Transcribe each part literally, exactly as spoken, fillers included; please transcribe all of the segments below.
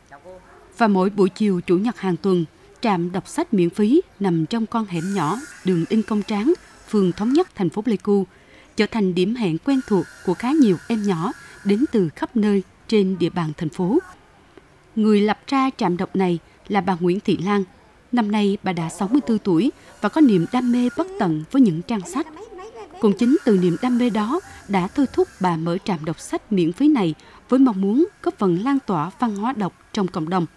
Và mỗi buổi chiều Chủ nhật hàng tuần, trạm đọc sách miễn phí nằm trong con hẻm nhỏ đường Đinh Công Tráng, phường Thống Nhất, thành phố Pleiku, trở thành điểm hẹn quen thuộc của khá nhiều em nhỏ đến từ khắp nơi trên địa bàn thành phố. Người lập ra trạm đọc này là bà Nguyễn Thị Lan. Năm nay bà đã sáu mươi tư tuổi và có niềm đam mê bất tận với những trang sách. Cũng chính từ niềm đam mê đó đã thôi thúc bà mở trạm đọc sách miễn phí này với mong muốn góp phần lan tỏa văn hóa đọc trong cộng đồng.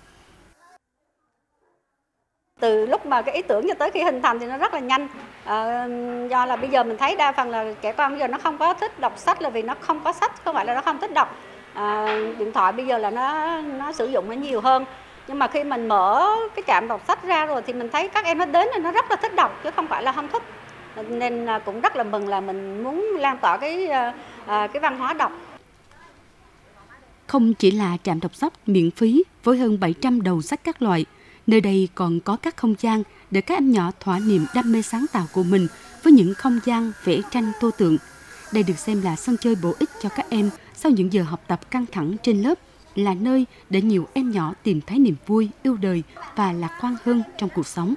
Từ lúc mà cái ý tưởng cho tới khi hình thành thì nó rất là nhanh. À, do là bây giờ mình thấy đa phần là trẻ con bây giờ nó không có thích đọc sách là vì nó không có sách, không phải là nó không thích đọc. À, điện thoại bây giờ là nó nó sử dụng nó nhiều hơn. Nhưng mà khi mình mở cái trạm đọc sách ra rồi thì mình thấy các em nó đến là nó rất là thích đọc chứ không phải là không thích. Nên cũng rất là mừng là mình muốn lan tỏa cái à, cái văn hóa đọc. Không chỉ là trạm đọc sách miễn phí với hơn bảy trăm đầu sách các loại, nơi đây còn có các không gian để các em nhỏ thỏa niềm đam mê sáng tạo của mình với những không gian vẽ tranh tô tượng. Đây được xem là sân chơi bổ ích cho các em sau những giờ học tập căng thẳng trên lớp, là nơi để nhiều em nhỏ tìm thấy niềm vui, yêu đời và lạc quan hơn trong cuộc sống.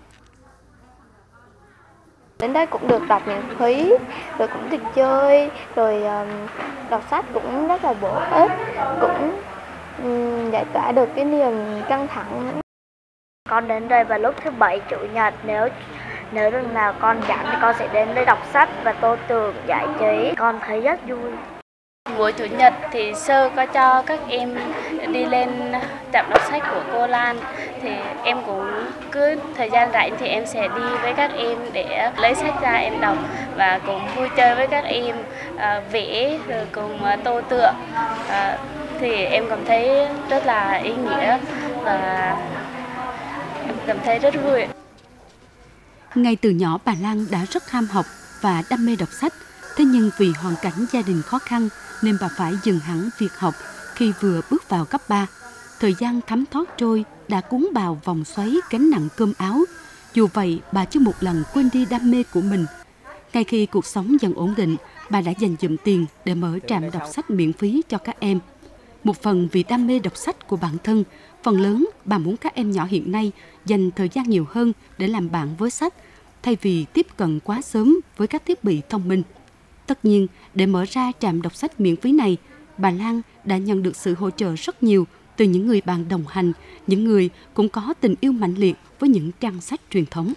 Đến đây cũng được đọc miễn phí, rồi cũng được chơi, rồi um, đọc sách cũng rất là bổ ích, cũng um, giải tỏa được cái niềm căng thẳng. Con đến đây vào lúc thứ bảy, chủ nhật, nếu nếu lần nào con rảnh thì con sẽ đến đây đọc sách và tô tượng giải trí. Con thấy rất vui. Buổi chủ nhật thì sơ có cho các em đi lên trạm đọc sách của cô Lan, thì em cũng cứ thời gian rảnh thì em sẽ đi với các em để lấy sách ra em đọc và cũng vui chơi với các em, à, vẽ rồi cùng tô tượng, à, thì em cảm thấy rất là ý nghĩa và em cảm thấy rất vui. Ngay từ nhỏ bà Lan đã rất ham học và đam mê đọc sách. Thế nhưng vì hoàn cảnh gia đình khó khăn nên bà phải dừng hẳn việc học khi vừa bước vào cấp ba. Thời gian thấm thoát trôi đã cuốn vào vòng xoáy gánh nặng cơm áo. Dù vậy, bà chưa một lần quên đi đam mê của mình. Ngay khi cuộc sống dần ổn định, bà đã dành dụm tiền để mở trạm đọc sách miễn phí cho các em. Một phần vì đam mê đọc sách của bản thân, phần lớn bà muốn các em nhỏ hiện nay dành thời gian nhiều hơn để làm bạn với sách, thay vì tiếp cận quá sớm với các thiết bị thông minh. Tất nhiên, để mở ra trạm đọc sách miễn phí này, bà Lan đã nhận được sự hỗ trợ rất nhiều từ những người bạn đồng hành, những người cũng có tình yêu mãnh liệt với những trang sách truyền thống.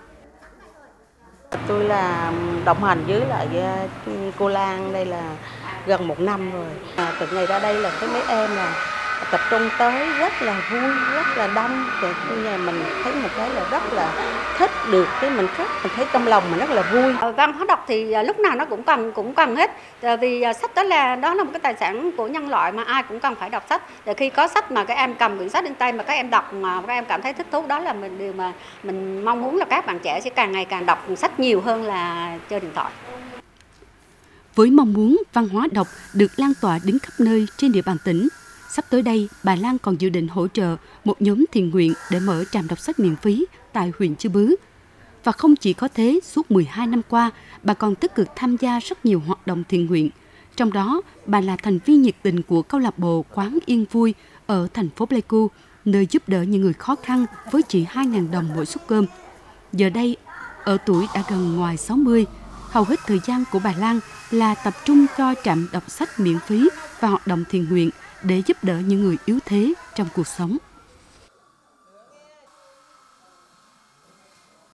Tôi là đồng hành với lại cô Lan đây là gần một năm rồi. À, từ ngày ra đây là thấy mấy em là tập trung tới rất là vui, rất là đông. Rồi nhà mình thấy một cái là rất là thích được, cái mình rất mình thấy trong lòng mình rất là vui. Văn hóa đọc thì lúc nào nó cũng cần cũng cần hết. Vì sách đó là đó là một cái tài sản của nhân loại mà ai cũng cần phải đọc sách. Để khi có sách mà các em cầm quyển sách trên tay mà các em đọc mà các em cảm thấy thích thú, đó là mình điều mà mình mong muốn là các bạn trẻ sẽ càng ngày càng đọc sách nhiều hơn là chơi điện thoại. Với mong muốn văn hóa đọc được lan tỏa đến khắp nơi trên địa bàn tỉnh, sắp tới đây, bà Lan còn dự định hỗ trợ một nhóm thiện nguyện để mở trạm đọc sách miễn phí tại huyện Chư Bứ. Và không chỉ có thế, suốt mười hai năm qua, bà còn tích cực tham gia rất nhiều hoạt động thiện nguyện. Trong đó, bà là thành viên nhiệt tình của câu lạc bộ Quán Yên Vui ở thành phố Pleiku, nơi giúp đỡ những người khó khăn với chỉ hai nghìn đồng mỗi suất cơm. Giờ đây, ở tuổi đã gần ngoài sáu mươi, hầu hết thời gian của bà Lan là tập trung cho trạm đọc sách miễn phí và hoạt động thiện nguyện để giúp đỡ những người yếu thế trong cuộc sống.